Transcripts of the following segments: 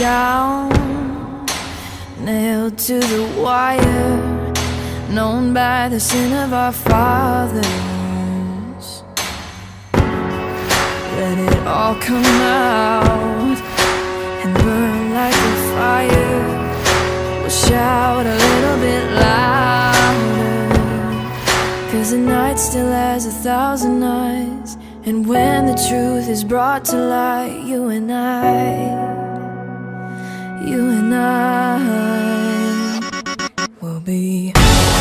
town, nailed to the wire, known by the sin of our fathers. Let it all come out and burn like a fire. We'll shout a little bit louder, 'cause the night still has 1,000 eyes. And when the truth is brought to light, you and I will be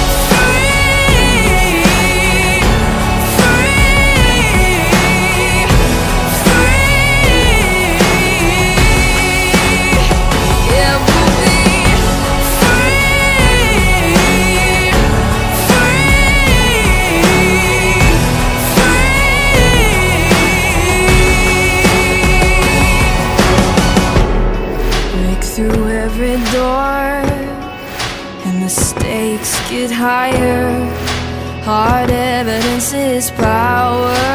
through every door, and the stakes get higher. Hard evidence is power.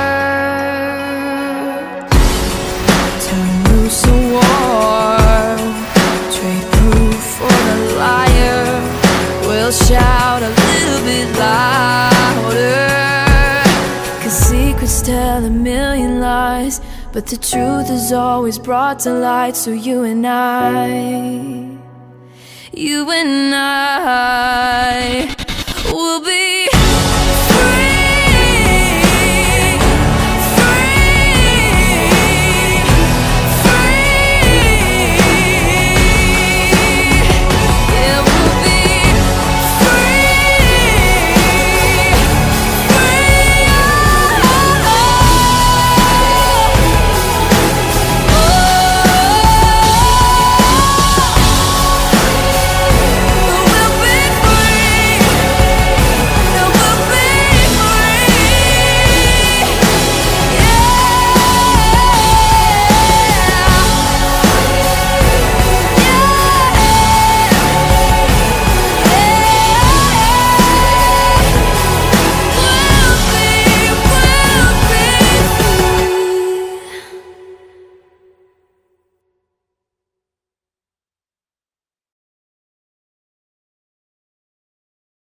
Turn loose a war, trade proof for the liar. We'll shout a little bit louder, 'cause secrets tell a million lies, but the truth is always brought to light. So you and I will be